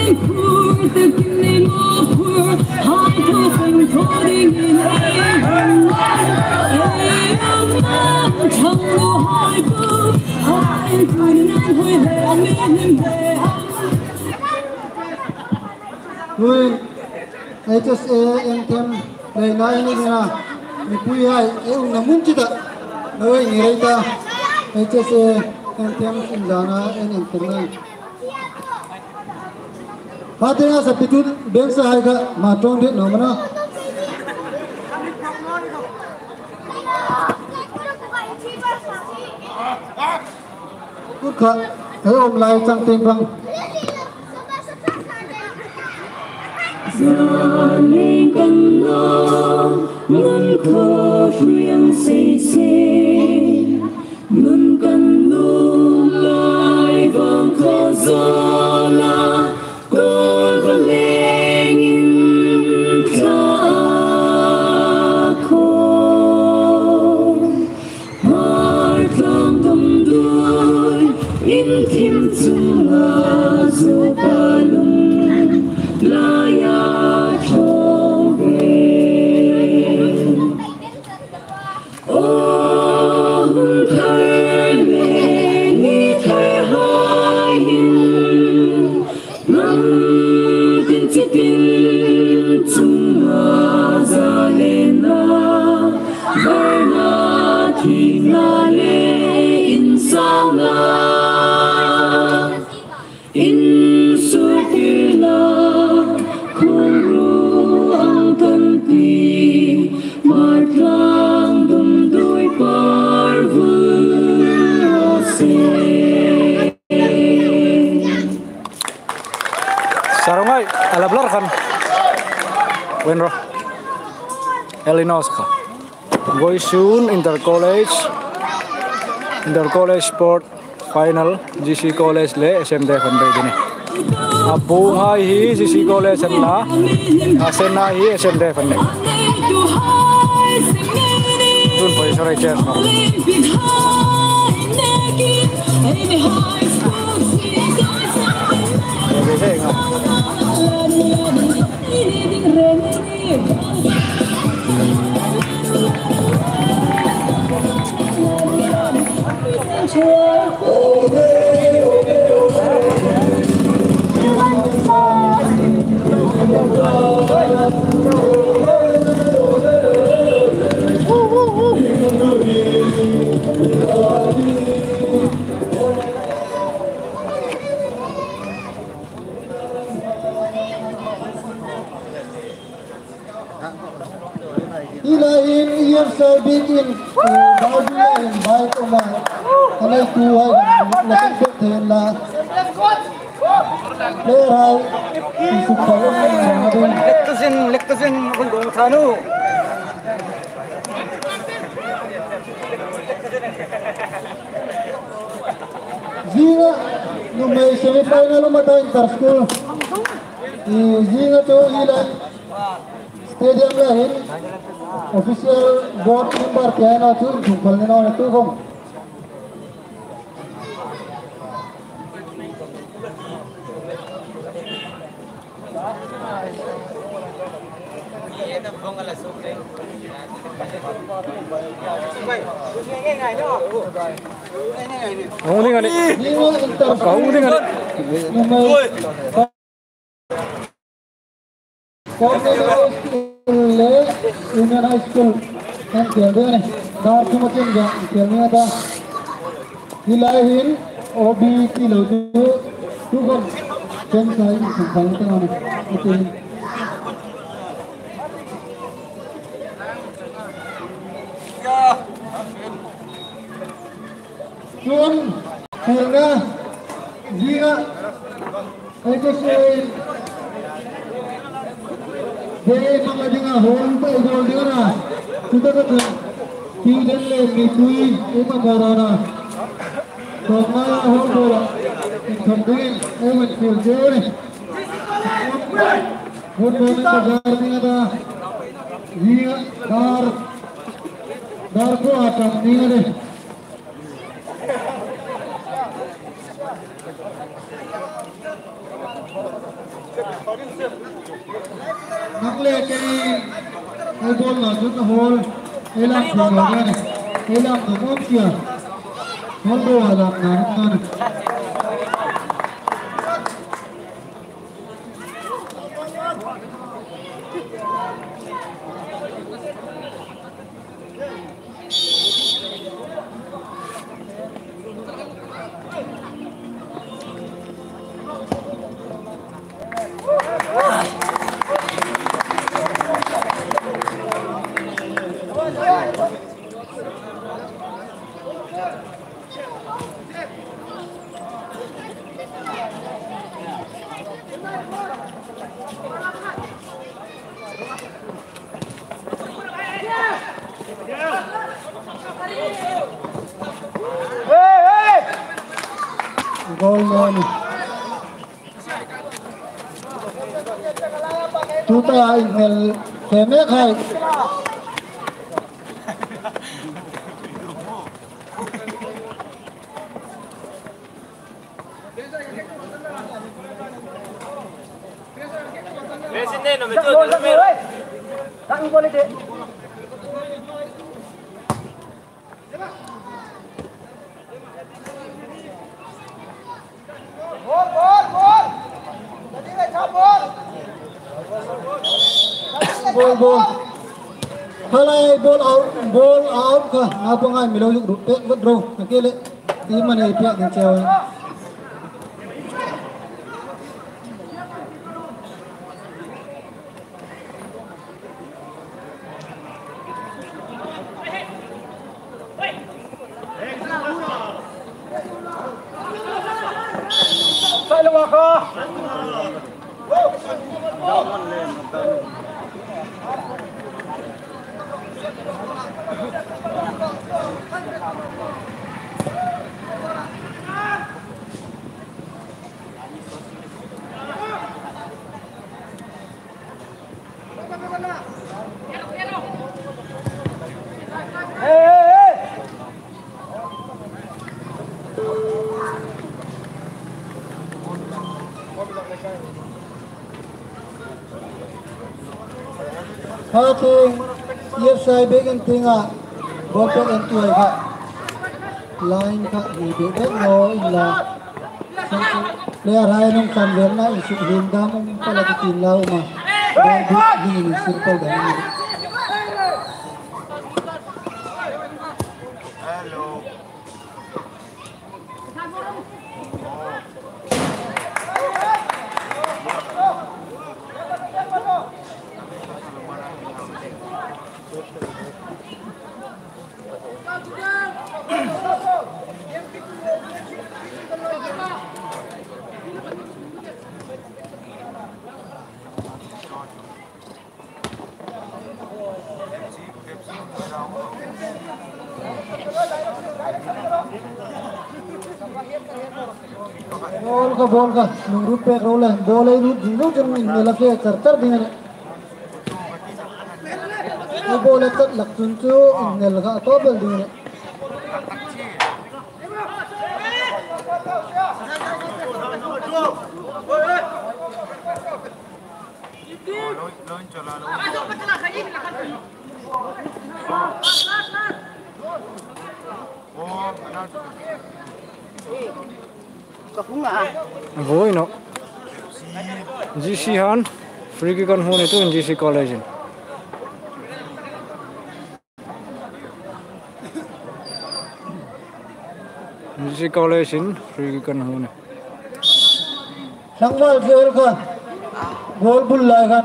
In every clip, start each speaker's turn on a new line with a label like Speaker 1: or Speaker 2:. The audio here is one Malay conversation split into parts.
Speaker 1: Tôi HSA em thêm đây nói như thế nào mình quy hay em là muốn chứ ta nơi người ta HSA em thêm in dana em thêm này phát hiện ra sắp tới bên sai cả mà trong điện nó mà nó cút khát thấy ông lại sang tiền bằng
Speaker 2: giờ lên cơn gió ngân khờ riêng xây xây ngân cần lưu lại vang khờ gió la con vẫn lên in ta khô hai thang đầm đuôi in thêm chung là dù ba lung la ya cho về ôm thấy lệ nghĩ thấy hai hình ngắm tin chỉ tin chung là ra lên na vai na thì na lệ in sao na in suốt kia na
Speaker 3: Sarungai ala blur kan Wenro Illinois Boy soon inter college sport final GC college le SMD kan be dini abu hai hi GC college na asena hi SMD kan ne tun poi sorai cher no
Speaker 1: Ilahin iyam sabitin bagian baik umar alai tuai lakin betul la lerai isupalon adun
Speaker 3: lektasin rungong thanu
Speaker 1: Zinga numai semifinal mata inter school Zinga tu ila stadium lain official board member kaya na tu jumpal na tu kong
Speaker 3: Kamu tinggal ni. Kamu tinggal ni.
Speaker 1: Union High School kan खेलते हैं दार के मत खेलने आता हिलाहिन ओबी की लोगों तू कौन कौन सा ही संभालते हैं उन्हें Tuan खेलना जीना ऐसे से Jadi mga dinga home pa igol dinga na kita ka kidan le mitui ema garana toma home bola thamdin ewen fil jore home bola ka dinga da dinga dar ko atam dinga de นักเล่นไอ้บอลหลังจุดโฮลไอ้ลังถึงแล้วเนี่ยไอ้ลังถึงอ้อมเกี่ยวมันดูหลังหนานั่นGolden Tuta email kemek hai
Speaker 4: Sini no betul. Tak boleh dek.
Speaker 1: Ball halai ball out ka apa ngai milo yuk rute withdraw nakile team mane pia ke cewa
Speaker 4: Sai luar ka.
Speaker 1: Hating yes I begin tinga bottom and two ka line ka di de no illa player hai nung samvel na isu hinda mong pala tilaw ma di ni circle dani bol ka nung rupe roll bol ay dulu jeng nila ke kartar dengan bol ay tat laktun tu nila ka tobel dengan
Speaker 3: Voi no. GC Han free kick on hone itu GC College. GC College in free kick on hone.
Speaker 1: Sangwal gol ka gol bulla kan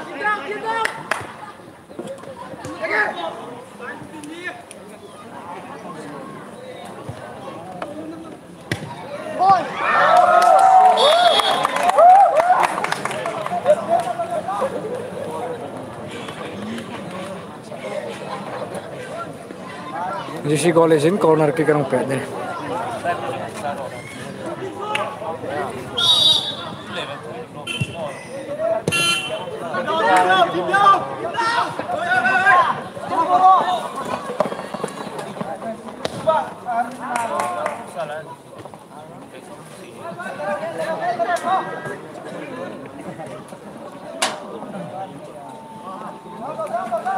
Speaker 3: GC College in corner kick ang pwede.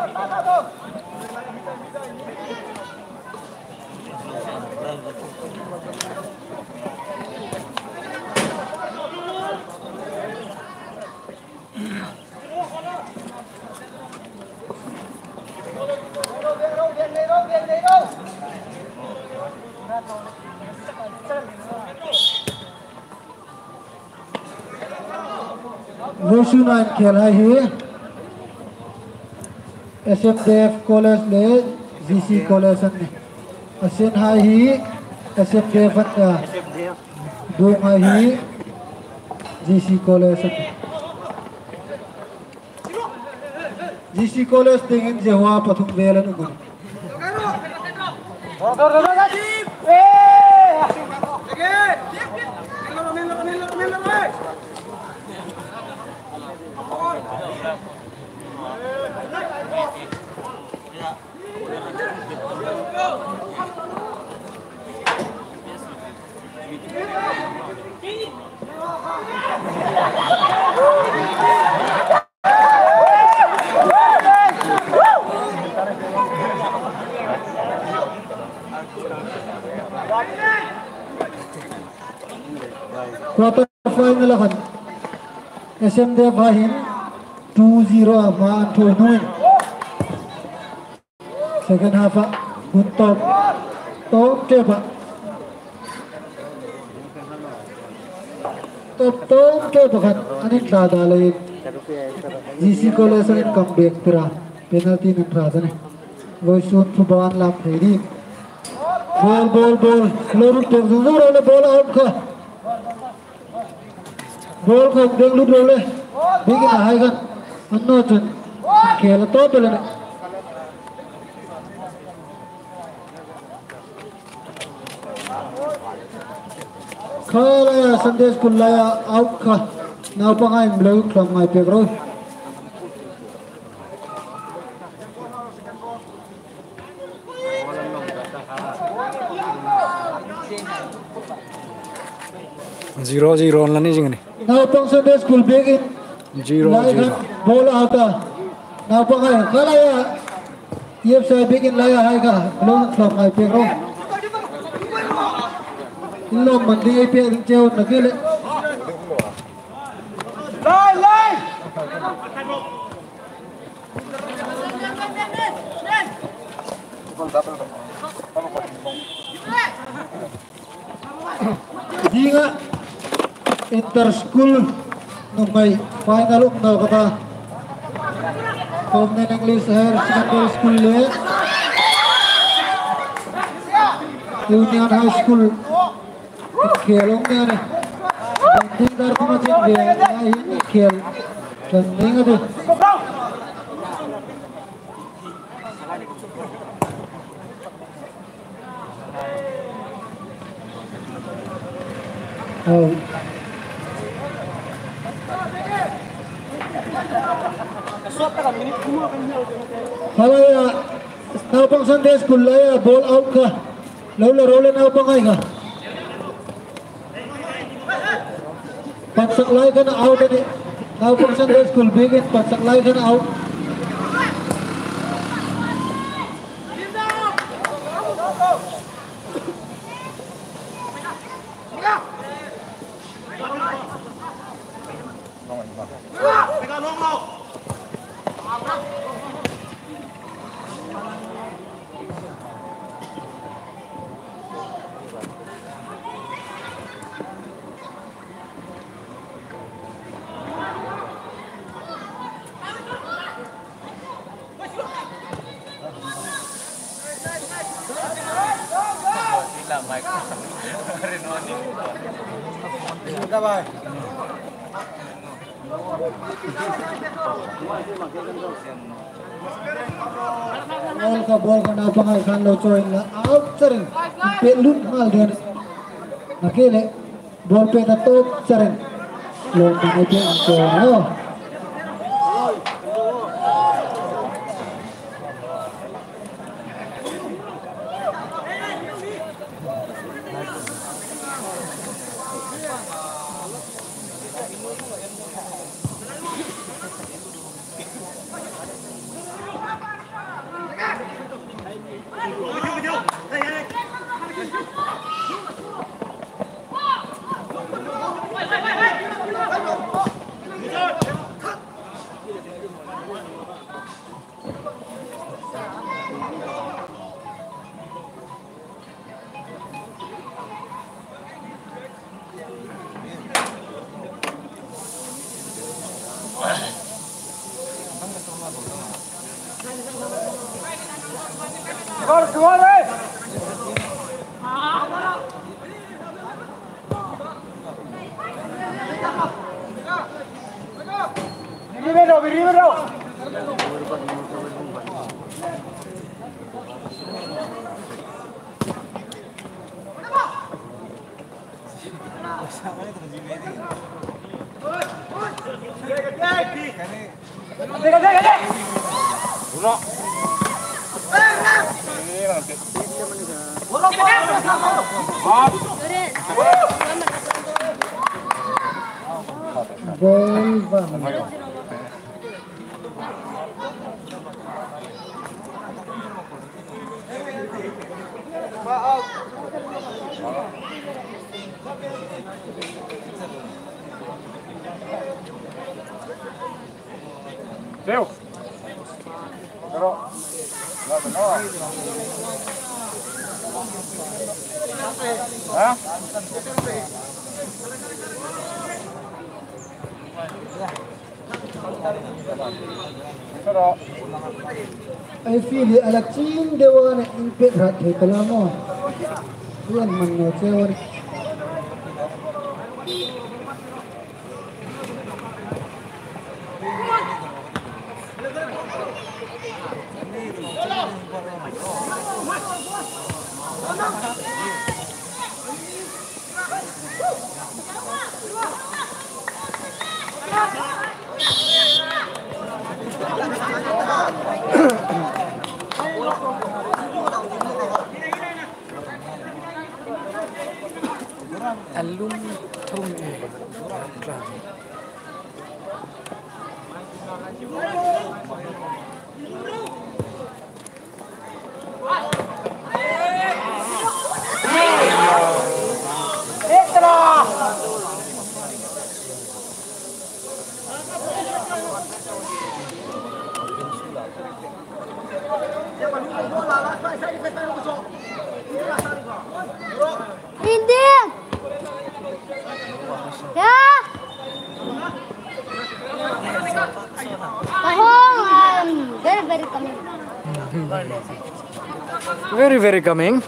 Speaker 1: Roshuna खेला है SMDF college ले GC college ने असेन हाई ही SMDF का दो हाई GC college GC college tingin जवा पथुम बेलन उगन quarter final akan SMDF bahin 2-0 ma antoi nuin second half untuk top keba top keba kan anin dada lain GC College in comeback pira penalty nan rada ne voi shoot fuban lap ready ball lorun to zuro le ball out ka ball ko deng lu dole bigin hai kan anno chun khela to bele ne khala ya sandesh kullaya out ka now pangai blue from my pegro
Speaker 3: zero online jingani
Speaker 1: now pang sandesh kul begin
Speaker 3: 0-0
Speaker 1: ball out now pangai khala ya yep sai begin laya hai ka blue from my pegro lo mandi ai pe cheu nakile Dinga inter school numai final na kata Common English Higher Secondary School le Union High School खेलों में ने बंदी दर को मचे गया ये खेल बंदी का Halaya, napang Sunday School laya ball out ka, laula rola napang ay ka. Pagsaklay ka na out ni, napang Sunday School begin pagsaklay ka na out. Ball ka na pangal kan lo choin la out sering pelun hal dia nakile ball pe na top sering lo ni pe ko no
Speaker 4: Gol deh. Biri.
Speaker 1: Gol banget.
Speaker 3: Teo. Pero Hah? Pero
Speaker 1: I feel alacin dewa na impet rat kay kalamo. Yan man na cewar.
Speaker 3: Alun thum
Speaker 5: Dinding. Ya. Oh, very coming.
Speaker 3: very coming.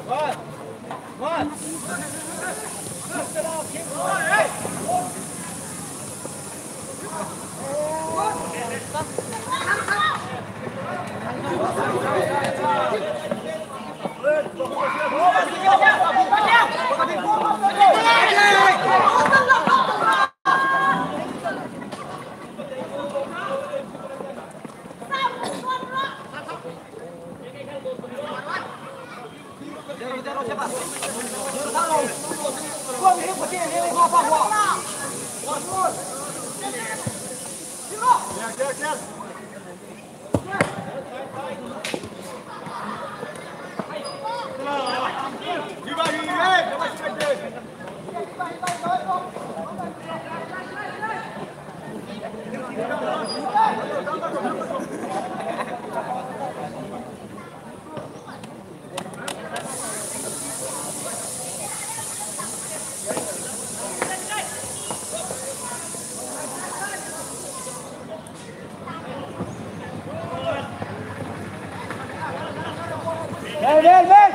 Speaker 4: Ven.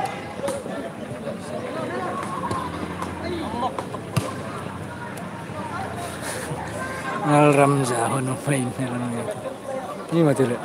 Speaker 3: Al Ramza hono main meron yan. Ni matuli.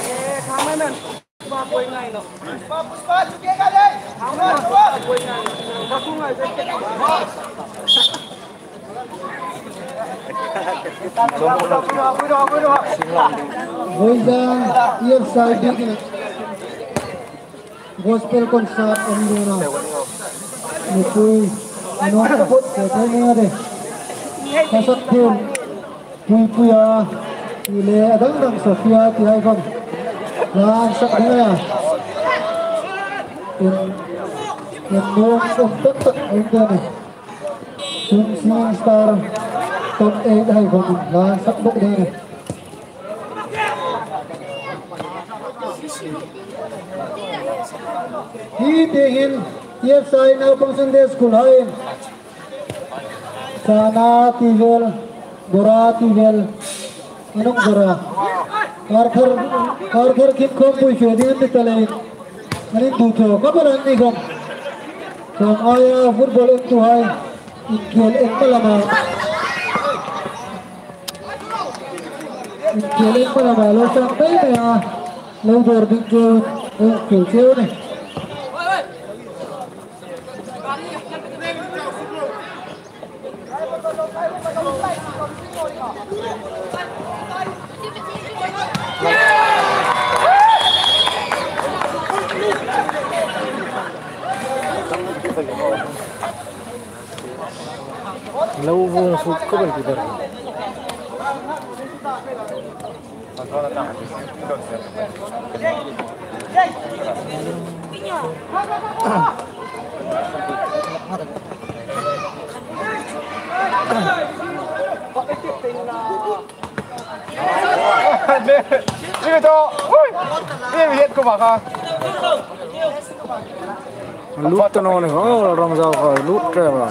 Speaker 1: Voidang EFSI Digit Gospel Concert Enduna Nipui Ano Kapot Kaya nga Kasat Pun Puya Ile Adang Dang Sofia Tihai Kon Lan Sak Daya Yang Nuang Tuk Tuk Enduna Sung Sing Star Top 8 Hai Kon Lan Sak Duk Daya Hitingin EFSI na upang Sunday School hain Sana Tivel Gora Tivel Anong Gora Karkar Kim Kom Pui Fedin Ditalain Anin Duto Kapalan Nigam Sang Aya Football Into Hai Ikil Ekmalama Ikil Ekmalama Lo sampai na Lo Jordi Joe Ikil Joe ni
Speaker 3: Lâu vô phục có bệnh gì đâu.
Speaker 6: Ini tu, ini lihat kau makan.
Speaker 3: Lút tao nó này có rong rau khỏi lút ra vào.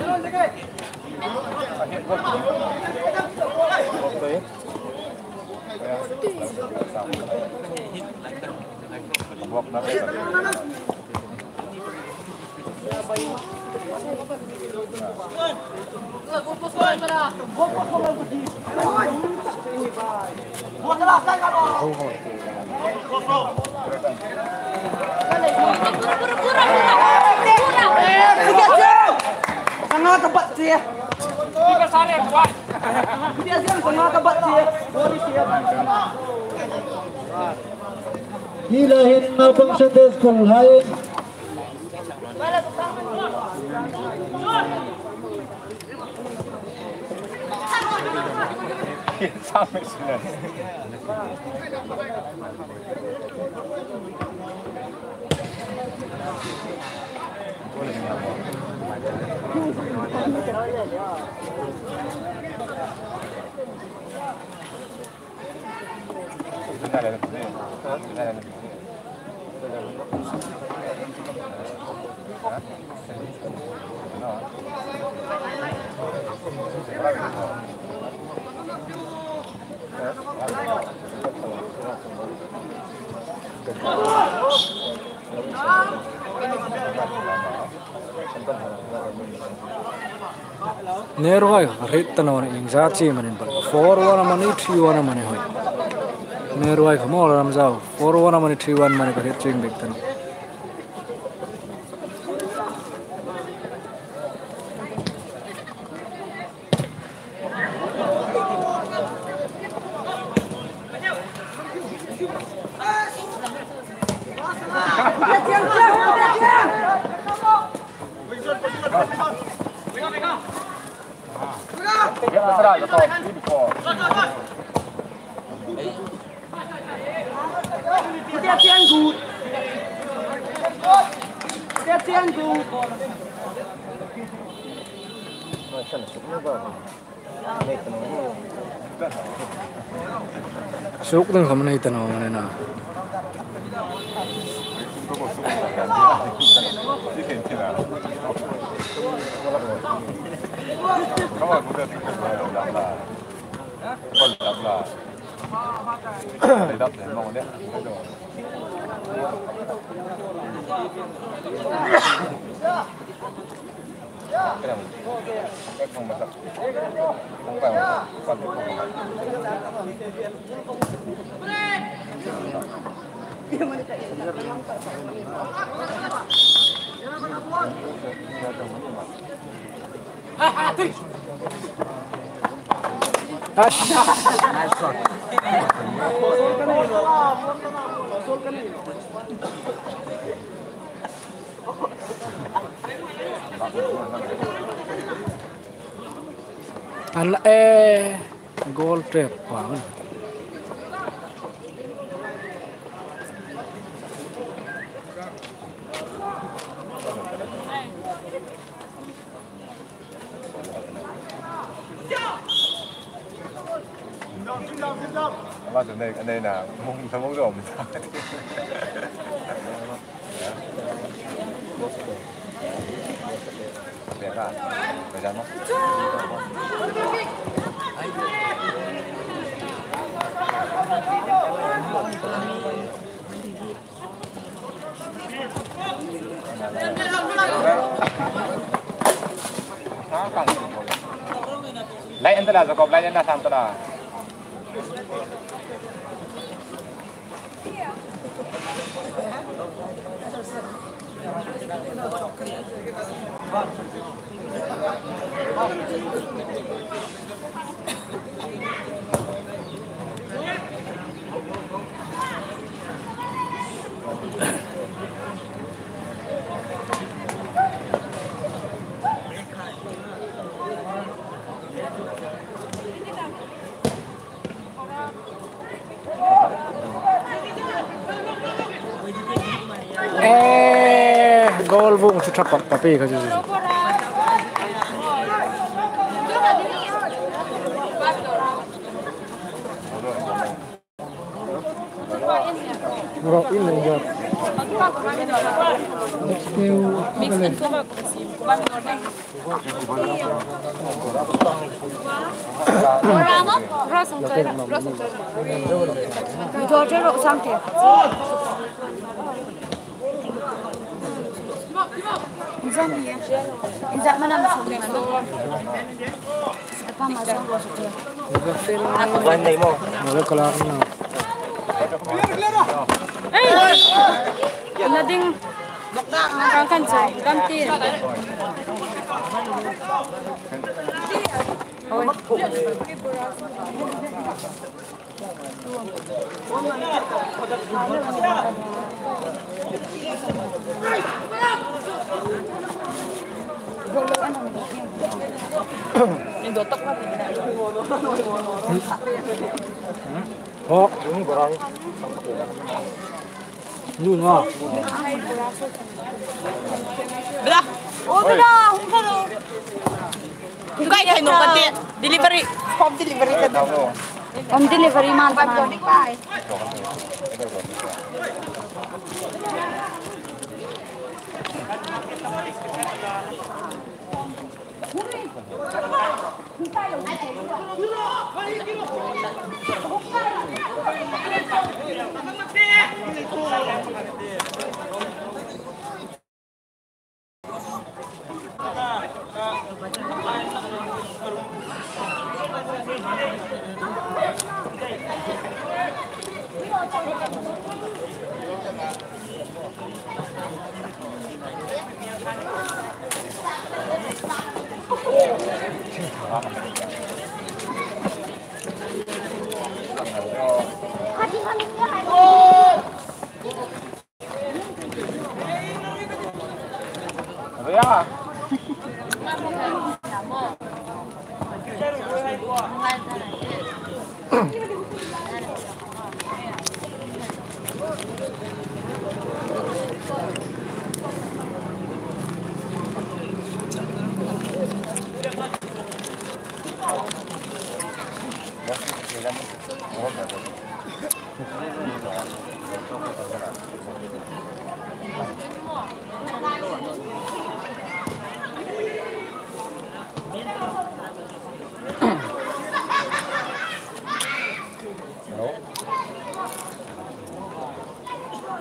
Speaker 4: Tengah tempat dia. Tiga sare kuat. Dia siang tengah tempat dia. Boleh siap.
Speaker 1: Hilahin na upang Sunday School hain
Speaker 6: Sampai sini.
Speaker 3: Nearby, written on exactly manin but 4-1 money 3-1 money hoy. Nearby come all ramzao 4-1 money 3-1 money ka hitting big tan. Suk dang kamu na itanaw mana na.
Speaker 6: cái này cái không mà không phải còn
Speaker 3: Ala goal trap bangun.
Speaker 6: Mà ở đây là mông rồng. Đẹp à? Phải dám không? Lấy anh ta là cọp lấy anh ta làm ta là.
Speaker 3: Goal vung tu cepat tapi kerja tu. Berapa ini enggak?
Speaker 5: Insan mana masuk? Apa masuk?
Speaker 6: Bandai mo.
Speaker 3: Malah kelar na.
Speaker 5: Nading ngangkan saya, ganti.
Speaker 3: Oh, ini berani. Lu ngah.
Speaker 4: Belah.
Speaker 5: Oh, belah, hungkaro.
Speaker 4: Enggak ya, nung kanti. Delivery. Home delivery ka.
Speaker 5: Home delivery man.
Speaker 6: Ya.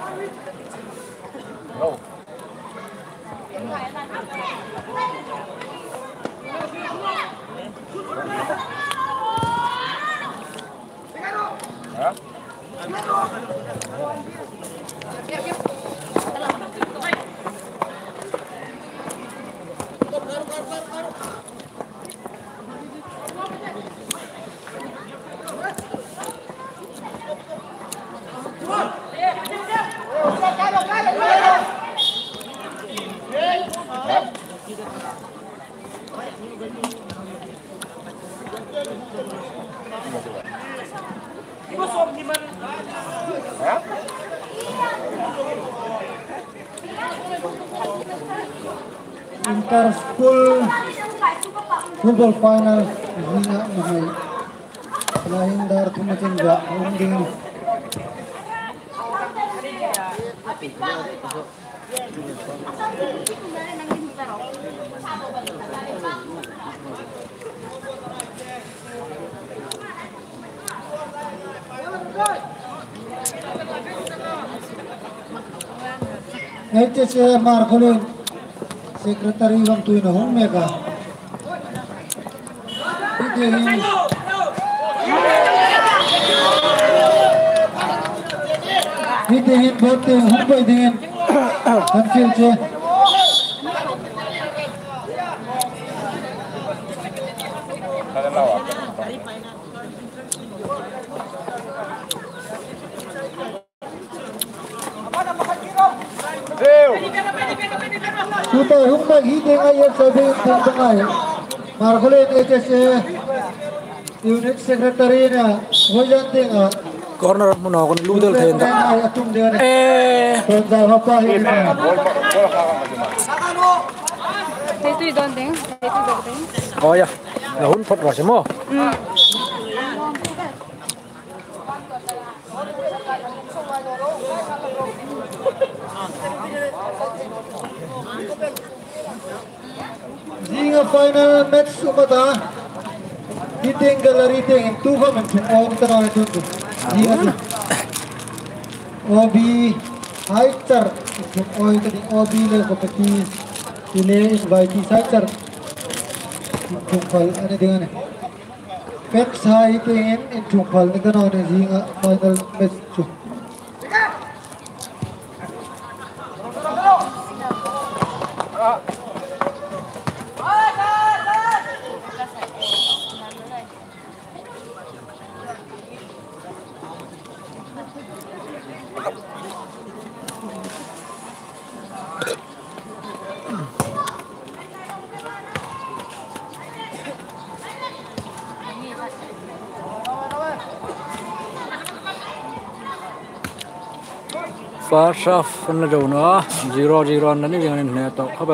Speaker 6: No.
Speaker 1: Inter School Football Final Zina Mahai selain dari macam gak unding HC Marcolin Sekretari Wang Tuina Homeka Hitihin bote humpay din Hansil siya Suta humpay hiti ngayon sabi yung tangtangay Marcolin HC Unit Secretary na Wajan tinga
Speaker 3: Corner muna ako ni Ludel Tenda.
Speaker 5: Itu don ding. Itu don ding.
Speaker 3: Oh ya, lahun pot rasa mo.
Speaker 1: Zinga final match umata. Hiting gallery ting tuha mention on tanah itu. Zinga Obi Highter oi tadi Obi le kopati ile baiki Highter. Tunggal ada dengan Pet hiting in tunggal ni kan ada zinga final match tu.
Speaker 3: First half na daw na 0-0 na ni jangan neto kabel.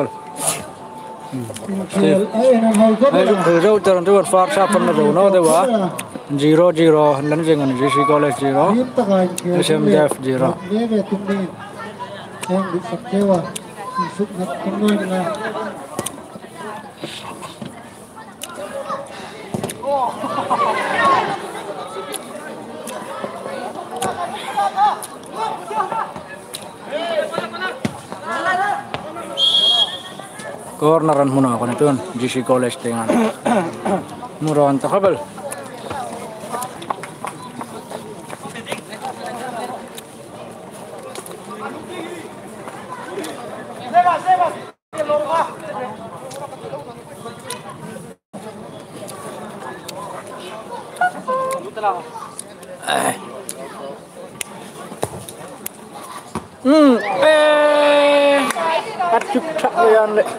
Speaker 3: Ay daw taran tu first half na daw na dewa 0-0 na ni jangan JC College 0 SMDF 0.
Speaker 1: Leve tumni yang di Sakdewa isuk nak tumni na
Speaker 3: Corneran muna ako nito JC College dengan murahan takabel. Acuk cak yan le.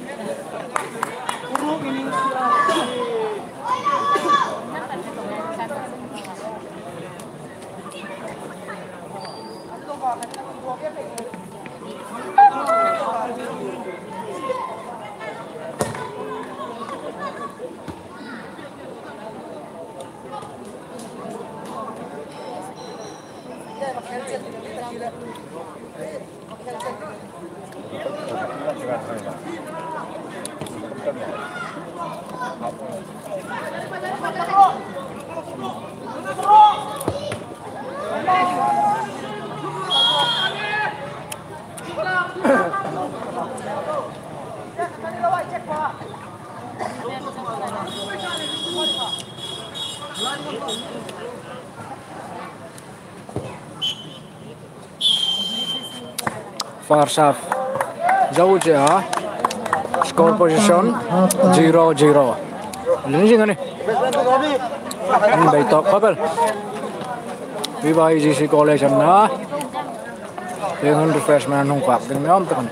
Speaker 3: First half jauh je ha. Score position 0-0. Ini jangan ni. Ini baik top kabel. Viva JC College na. Dengan refreshment nungkap dengan tekan.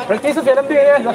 Speaker 3: Practice film dia ya.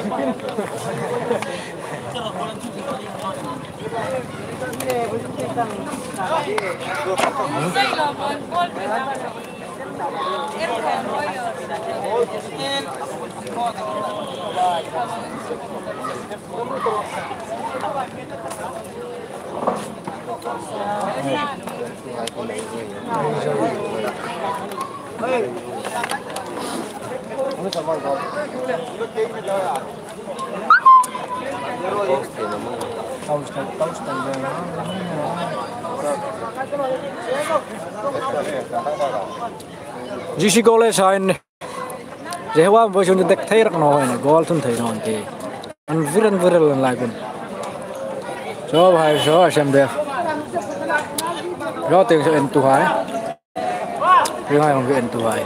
Speaker 3: GC College sain jewa voi sun tek thei rak no ne gol thun thei non ti an viral lai kun so bhai so xem de lo tiền en tu hai thứ hai còn en tu hai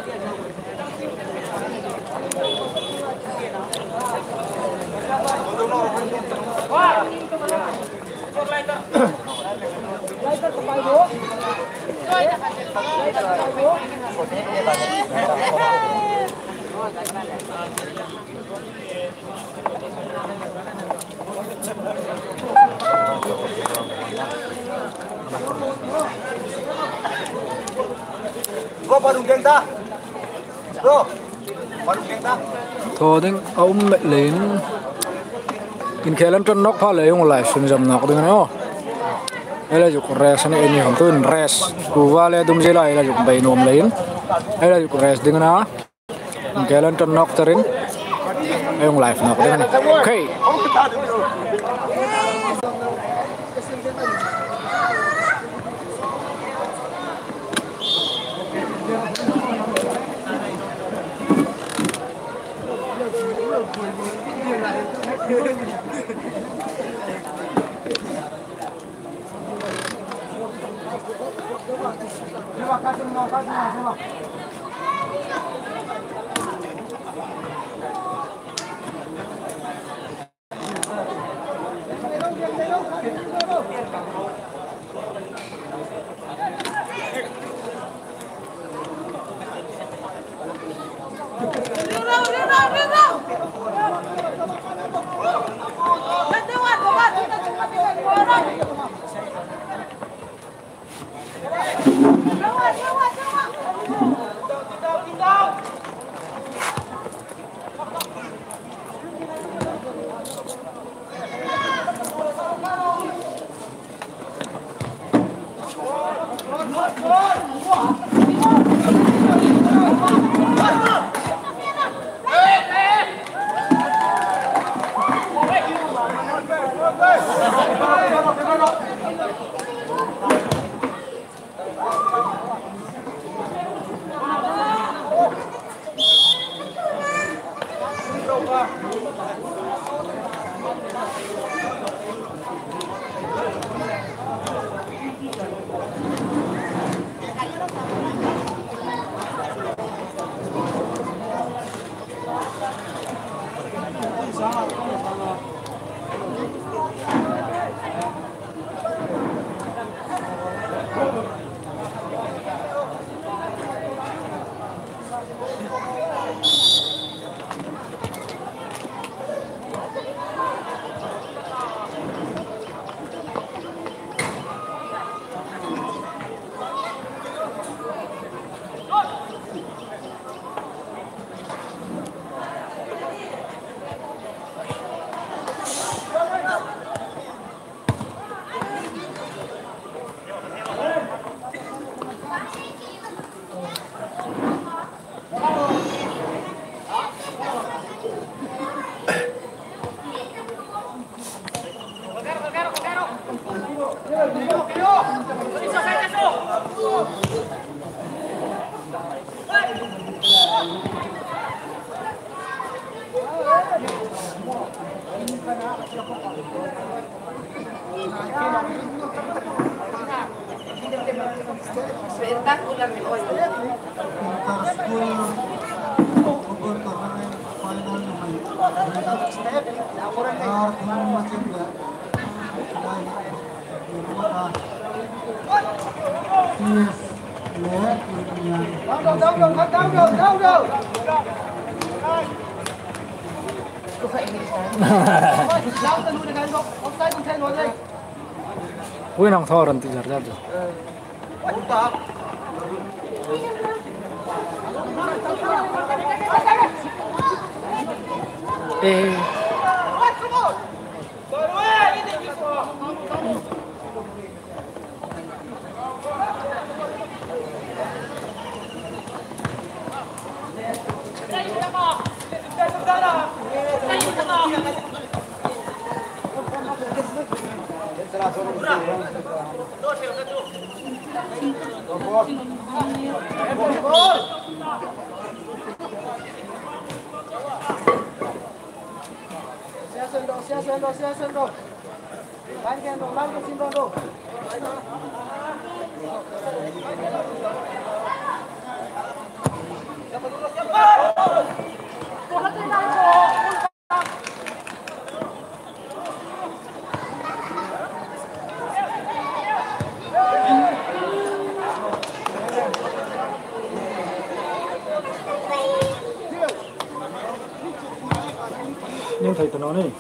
Speaker 6: Go parung geng ta. Go. Parung geng ta.
Speaker 3: Thôi đến ông mẹ lên in khe lan ton nok pha le yong lai sun jam nok ding no ela juk res ne eni hom tun res ku wale dum jela ela juk bai nom lein ela juk res ding na in khe lan ton nok tarin yong lai nok ding ni okay
Speaker 1: Spektakular hoy.
Speaker 3: Ui nang thor an ti jar jar. Eh. Nhưng thầy tụi nó này.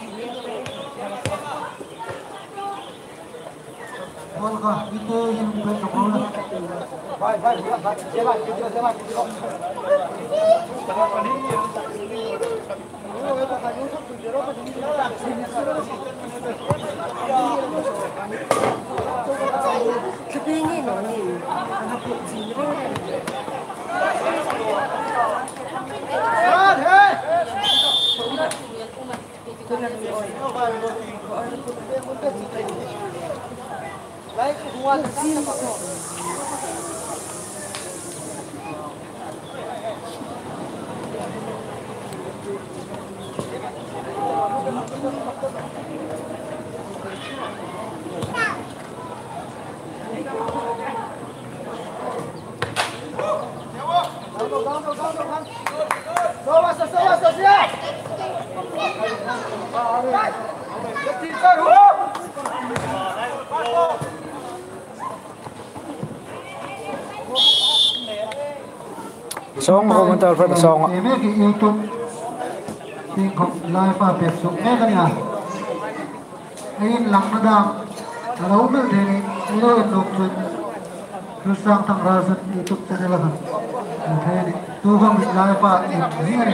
Speaker 3: Song komentar pada song.
Speaker 1: Ini di YouTube tingkong live apa besok kan ya? Ini lang nadang kalau umil dini ini untuk terus sang tangrasan YouTube channel kan. Ini tuh kan live apa ini.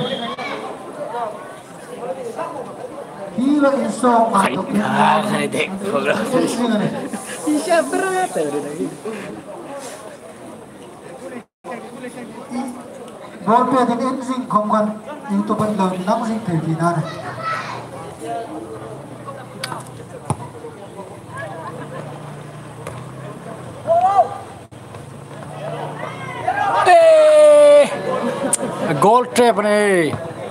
Speaker 1: Hila insong untuk
Speaker 3: Ini dek.
Speaker 1: siapa Golpe din insing kongkan YouTube an law nang sing terginan.
Speaker 3: Goal trap nih.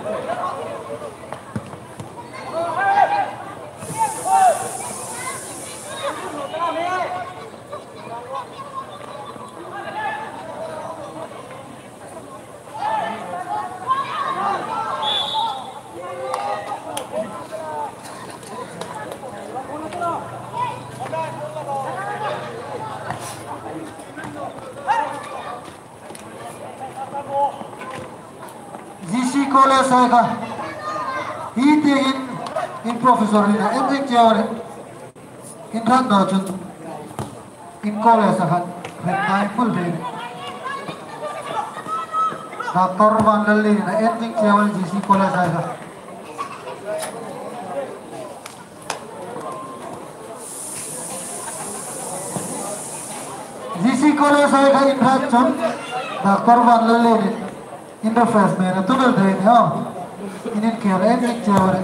Speaker 1: GC College आएगा ही तेगिन इन प्रोफेसर ने एंजिंग चावर इन रात नाचुन इन college आएगा रेंटाइन फुल डे डॉक्टर वांडल ने एंजिंग चावर GC College आएगा GC College आएगा इन रात चुन डॉक्टर वांडल ने interface में तो मिल रहे हैं इन्हें क्या रहे हैं चावर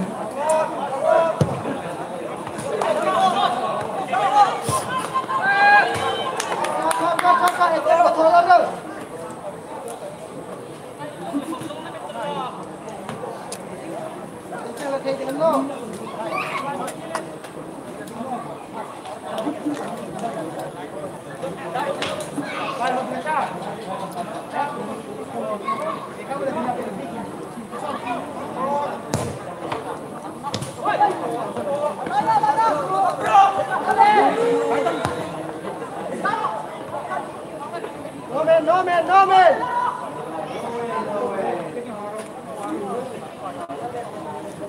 Speaker 1: No man.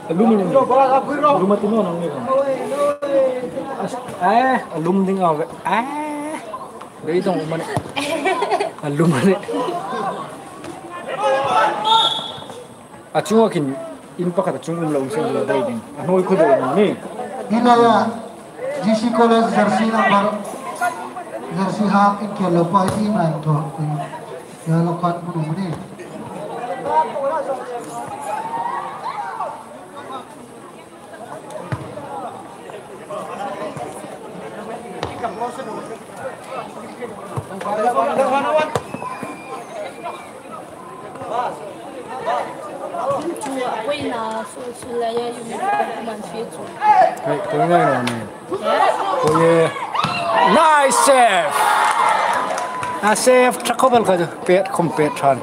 Speaker 3: Lumatin mo nang nito. Alum ding awe. Dito itong umani. Alum mani. Achunga kin inpa kata chungum la usang la dai ding. Ano ko dai ni.
Speaker 1: Hinaya GC College jersey number jersey half in kelo pa ina to. Ya lokat mo ni.
Speaker 3: Nice save. Save chakobal ka pet competition.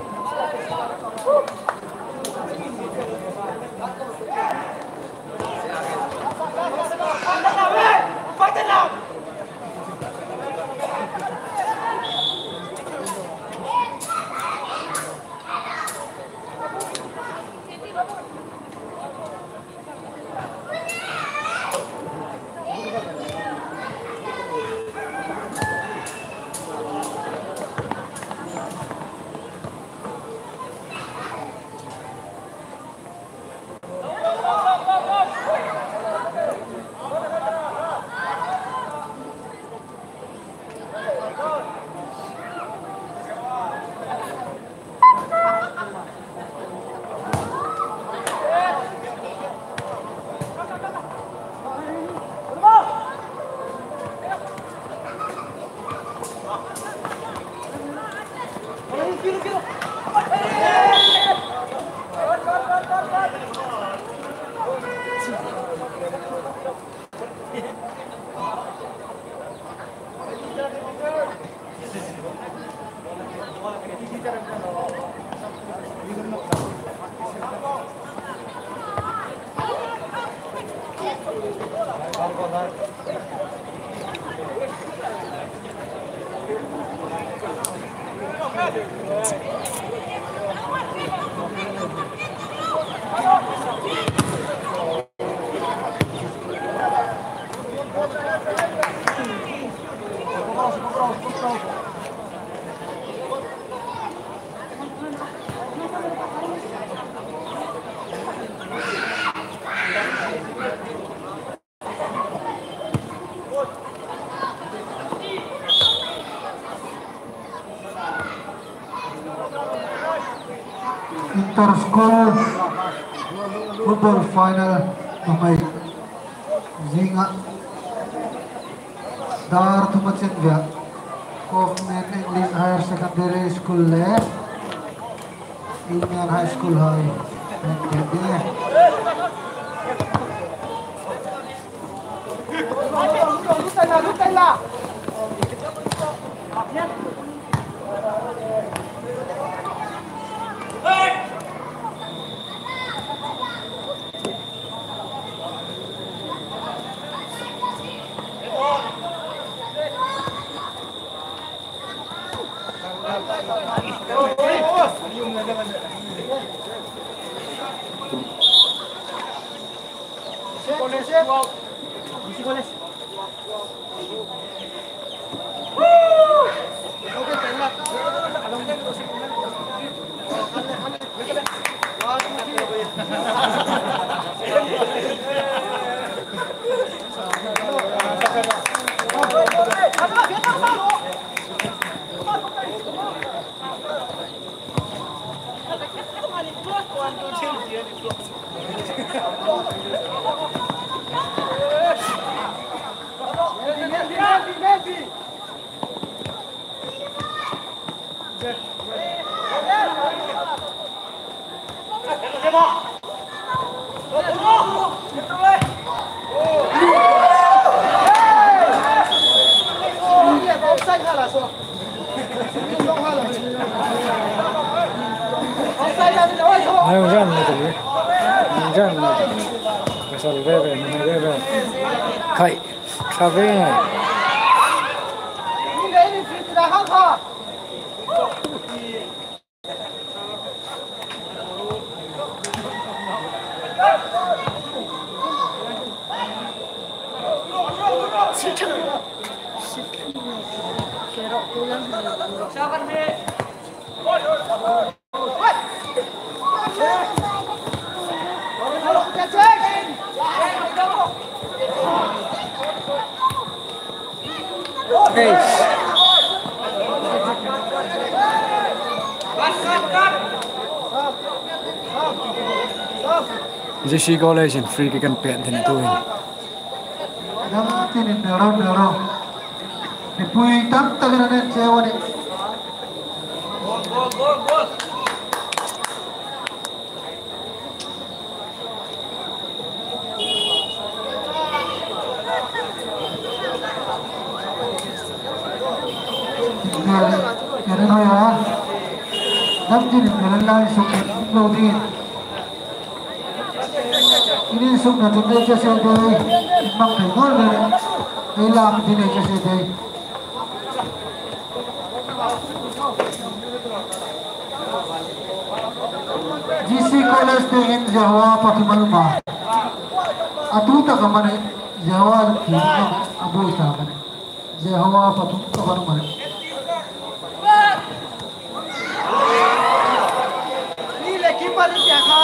Speaker 1: Inter-school football final may Zinga Dar Tumatsinvya Kaufman English Higher Secondary School left Indian High School High and Kenya.
Speaker 3: Kai, sabe? Jesse College and free kick and pen then itu ini.
Speaker 1: Dam tinin nero. Dipui tam tagana sewa ni.
Speaker 6: Gol.
Speaker 1: Keren ya. Dam tinin nero suka loading. Ini suka tunai jasa deh. Mak dengar deh. Hilang tunai jasa deh. GC College dengan Jawa pakai malma. Atuh tak kemana Jawa kini abu sama. Jawa patu kabar mana?
Speaker 4: Ni lagi pada siapa?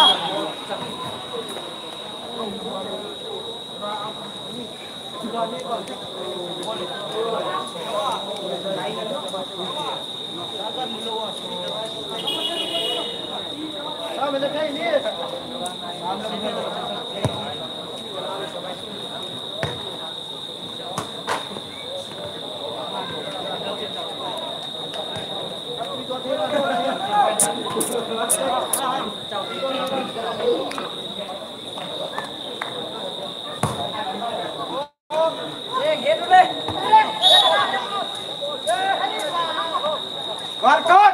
Speaker 6: Marcos!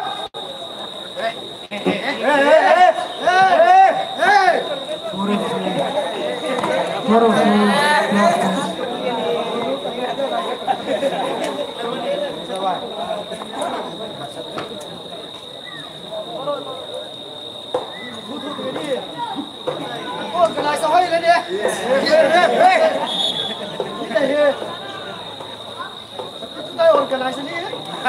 Speaker 4: Organize ahoy lên đi. Chúng ta organize đi.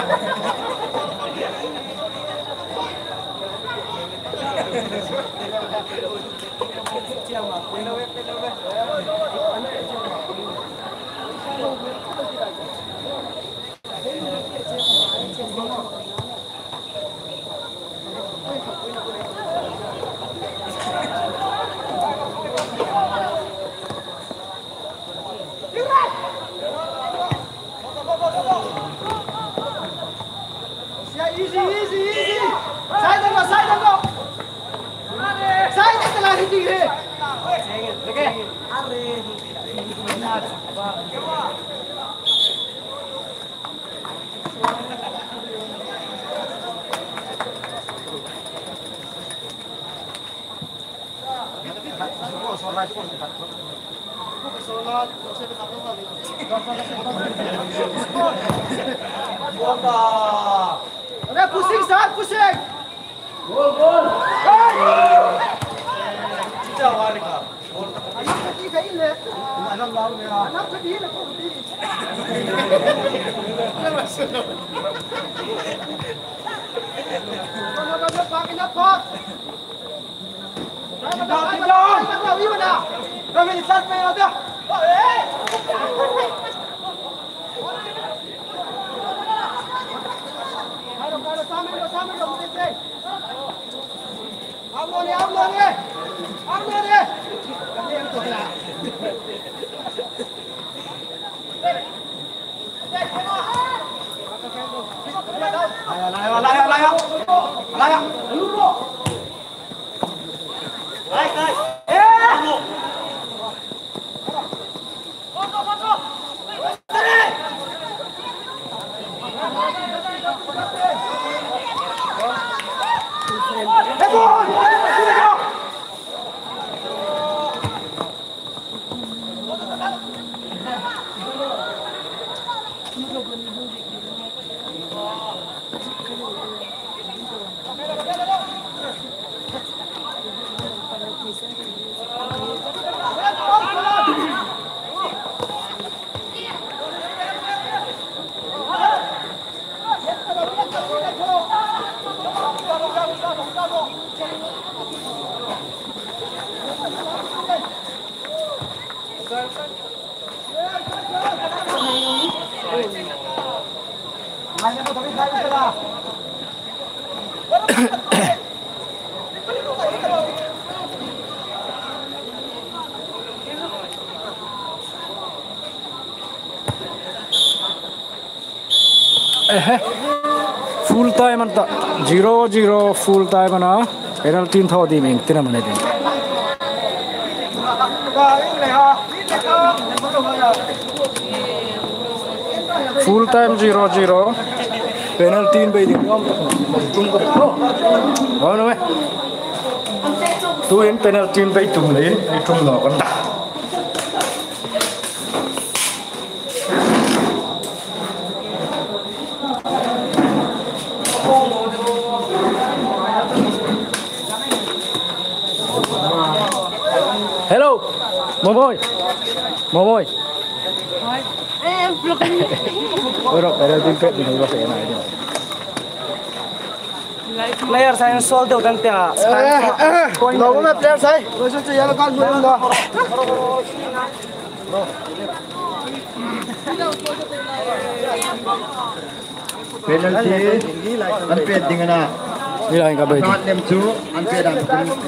Speaker 4: Easy. Side go. Side ke lari tinggi. Okay. Udah pusing. Gol. Tidak wari kah? Anak ketiga ini. Anak lawan ya. Anak ketiga kok begini. Kalau pakai napot. Tahu mana? Kami di sana main ada. Kalau sama mungkin. Allah ni. Layak.
Speaker 3: full time anta 0-0 full time ana penalty thau di ming tina mane din full time 0-0 penalty bay din tum ko ho no me tu in penalty bay tum le ai tum lo kan da hello Momoy Bro, pero din pet din ba sa ina din.
Speaker 4: Player saya sold out nanti ah.
Speaker 1: Lawan na player sai. Rojo tu yellow card mo na. Penalty. Unpaid din na.
Speaker 3: Nila ka ba ito?
Speaker 1: Not them two. Unpaid ang.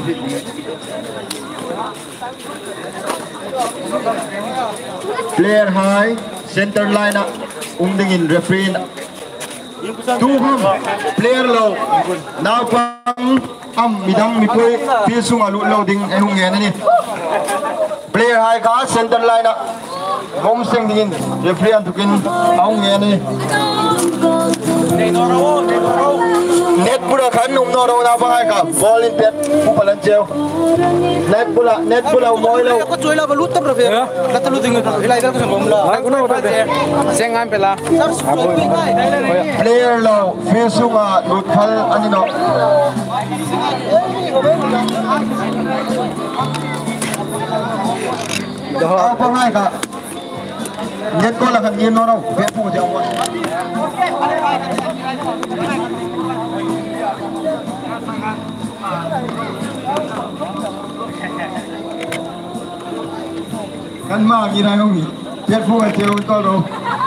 Speaker 1: Player high, center line up, undingin referee. Tuham, player low. Now pang midang mipoy pisung alu loading ehung yan ni. Player high ka center line up. Home sing dingin referee antukin ahung yan ni. Net pula kan umnoro na bangay ka. Ball in pet pupalan jeo. Net pula umoy lo.
Speaker 4: Aku cuy lah balut tak berapa? Kata lu tinggal ilai kan kesempatan lah.
Speaker 3: Aku na udah deh. Sengan pela.
Speaker 1: Player low, fisung luthal anino. Dah apa ngai ka? Net ko lah kan inoro. Bepu jawan. Kan ma kira nong ni biar fu ai teu to ro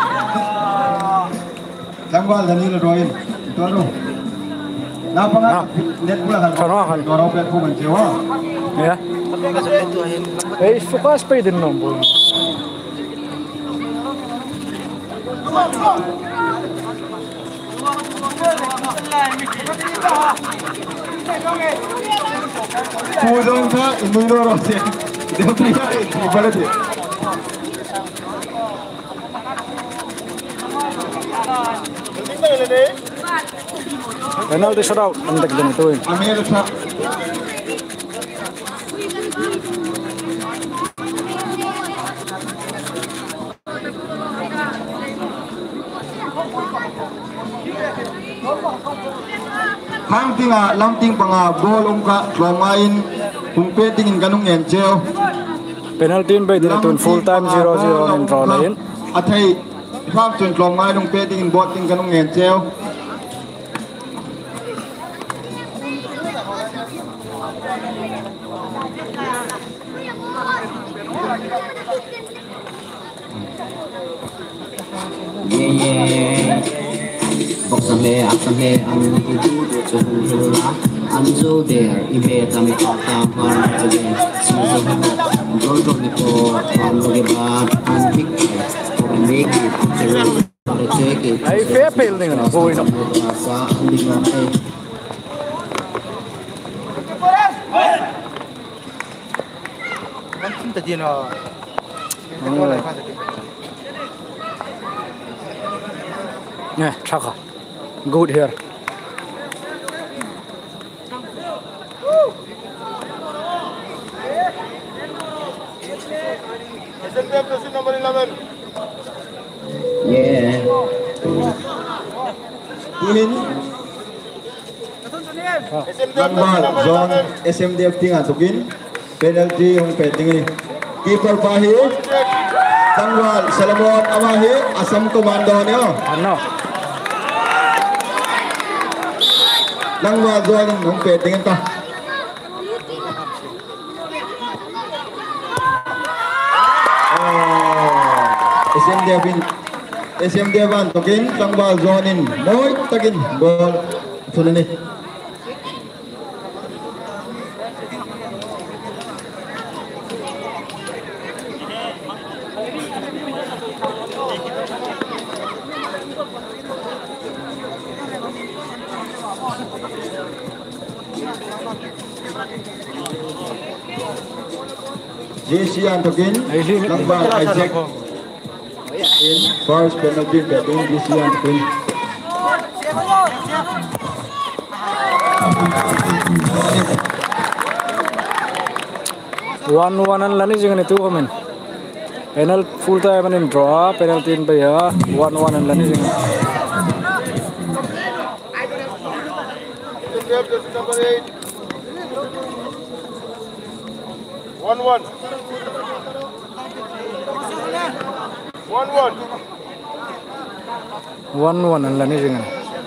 Speaker 1: tangwal dan ni roin to ro na pa net pula kan ro biar fu man teu
Speaker 3: Ya. Suka pa din no boy. Pudong ka imuno ro se. Dia pria di bawah dia. Penalty shootout untuk ganituin.
Speaker 1: Amerika. Hangting lamting panga bolong ka lomain kung pwedeng ganung yan jeo.
Speaker 3: Penalty by dinatun full time 0-0 in draw line.
Speaker 1: At hey, fam chun lomai nung pwedeng boting ganung yan jeo.
Speaker 2: Boxame, akame, I'm to I'm so there, Ibe, Tami, Tamar, Susan, Jordan, I'm looking and picture, or make it, take it.
Speaker 3: Ay fair building na boy no.
Speaker 4: Tadi no.
Speaker 3: Yeah, Chaka. Good here.
Speaker 2: Yeah.
Speaker 1: Tanggal zone SMDF tinggal tukin penalty yung pending ini. Keeper Pahi. Tanggal Salamon Amahi Asam Komando niyo.
Speaker 3: Ano?
Speaker 1: Lang wa zon nong pet dengan ta. SMD ban tokin lang wa zon in moi takin gol sulani. JC Antokin, number Isaac in first penalty batting. JC Antokin.
Speaker 3: 1-1 an lani jing ni tu komen. Penal full time an in draw penalty in baya 1-1 an lani jing.
Speaker 6: Number 8. 1-1. 1-1.
Speaker 3: 1-1 an lani jing.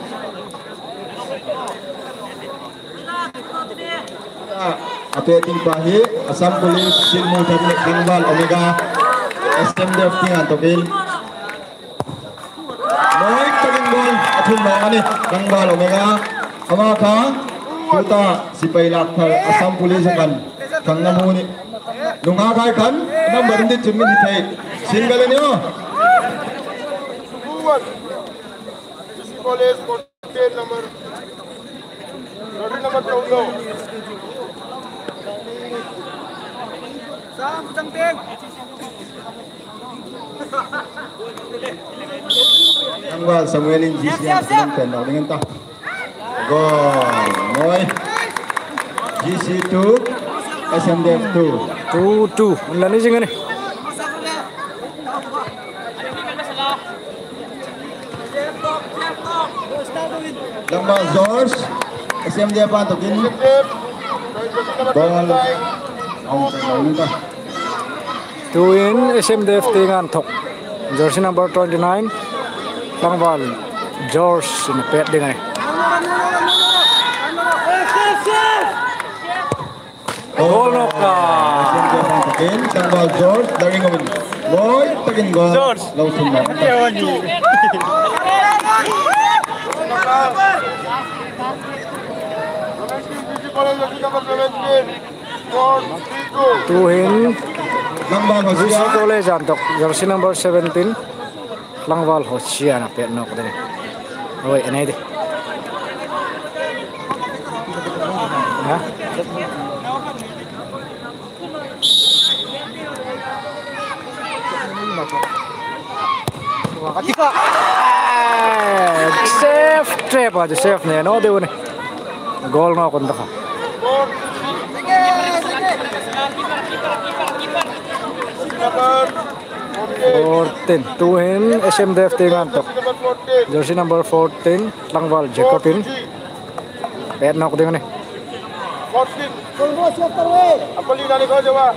Speaker 1: Apeting pahi Assam Police Silmu Teknik Kangbal Omega SMDF tinggal tokin. Baik tokin gol athun mangani Kangbal Omega amaka kita sipai lakhar Assam Police kan kangamuni lunga kai kan number ndi chimmin thai single ni oh
Speaker 6: 2-1. Police 14 number 13 number 12.
Speaker 1: Kangbal Samuelin GC yang pen dengan ta gol moi GC 2 SMDF 2
Speaker 3: 2-2 an lani jing ni.
Speaker 1: Lamba George SMDF Antokin ball ang ta
Speaker 3: 2 in SMDF tingan thok. Jersey number 29 Langwal George in pet dengan ni. Gol noka.
Speaker 1: SMDF Antokin Lamba George dari ngawin boy takin gol law sunna
Speaker 3: Tuhin
Speaker 1: Lamba
Speaker 3: Jersey
Speaker 1: Hosia
Speaker 3: college antok jersey number 17 Langwal Hosia na pet nok deh. Oi ini deh. Ya. Safe trap aja safe nih no deh nih. Gol nggak kontak. 14 Tuhin SMDF tingan tok. Jersey number 14 Langwal Jacobin. Pet nok dengan ni.
Speaker 6: 14. Apalina ni kau jawab.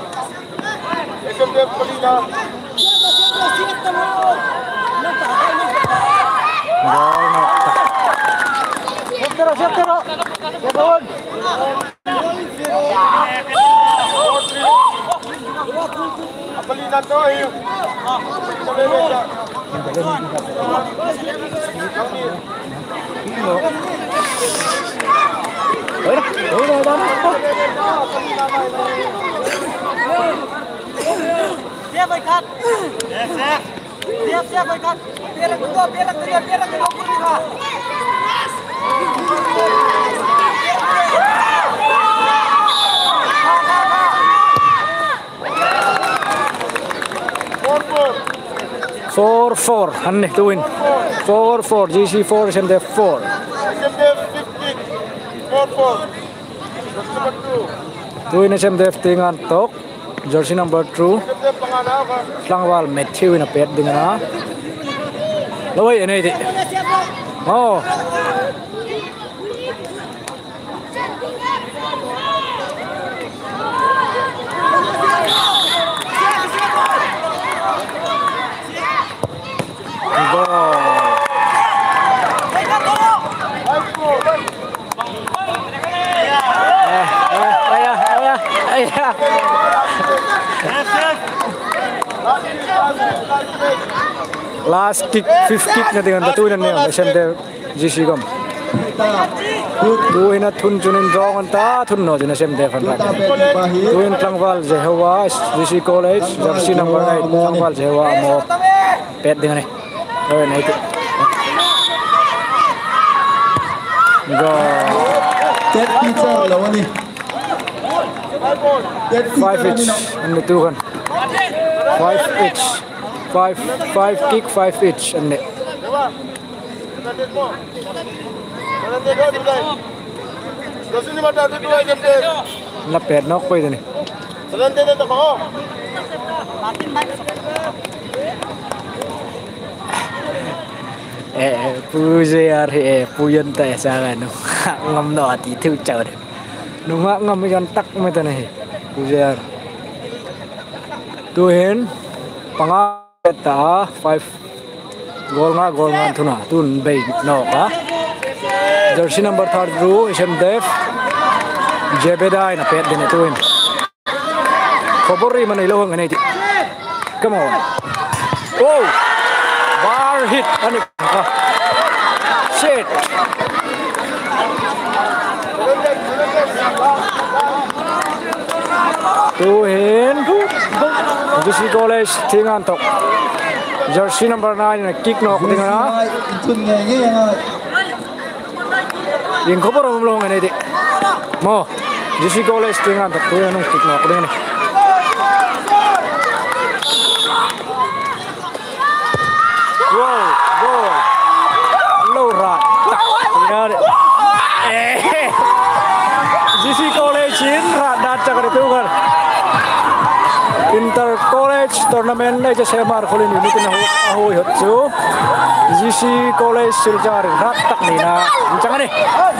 Speaker 6: SMDF Apalina.
Speaker 3: Gol nok.
Speaker 6: Apalina tu ayo. Boleh baca.
Speaker 4: Siap ikat. Siap ikat. Biar kedua.
Speaker 3: Four. Aneh tu win. 4-4. GC 4 SMDF 4.
Speaker 6: SMDF 15. 4-4. Number 2.
Speaker 3: Tu win SMDF tingan tok. Jersey number 2
Speaker 6: SMDF pangana ka.
Speaker 3: Langwal Matthew na pet dengan na. Laway ini di. Oh. last kick 5 kick na dengan tu nan ne center GC gam tu ina thun chunin rong an ta thun no jena center fan ra tu in Tlangwal Jehawa GC College jersey number 9 Tlangwal Jehawa mo pet dengan ni oi nai tu go
Speaker 1: Ted teacher lawan ni
Speaker 3: 5 each and the 2 kan 5 each 5 kick 5 each and la pet nok poi ni pujer puyen ta sa kan ngam no ti thu chau de nu ngam yan tak me ta ni pujer tu hen panga ta 5 gol nga thuna tun bei no ka jersey number 32 isem def Jebedai na pet din ito in Kobori man ilong ngani ti come on oh bar hit ani ka shit tuhin GC College tingan tok jersey number 9 na kick no dengan na
Speaker 1: chun nge
Speaker 3: yung Kobori mulong ngani ti mo GC College tingan tok tuhin nung kick no dengan ni wow goal low rat tak GC College in rat dat cak itu kan Inter College tournament này cho xem mar kholi ni tin ho hot chu GC College siljar rat tak ni na chẳng ni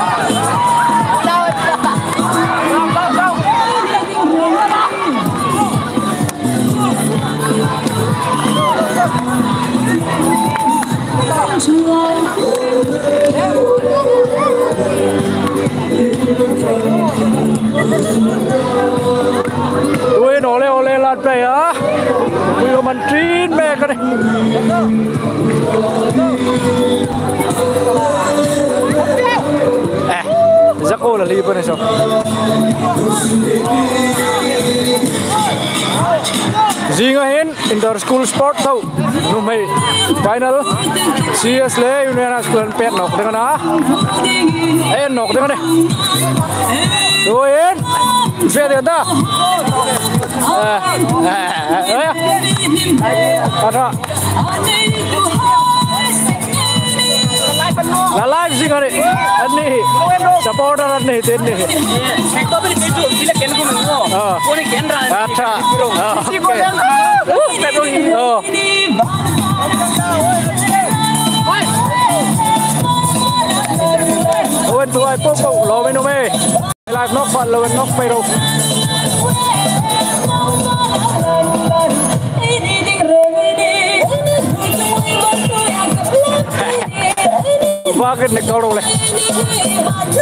Speaker 3: Ui ole lát về á Ui mình chín mẹ cái này Giác ô là li bên này sao Gì ngờ hin Inter School Sport tau Nung may final CS le Uniana School pet nok dengan á nok dengan này Rồi hin Phía tiền ta La live sih kan ini supporter ini ini
Speaker 4: Itu beli itu sila ken ko mo ko ni ken ra
Speaker 3: acha Ôi tôi bốc bốc lò bên mê live knock phật lò knock bay đâu Vác cái này cao đâu này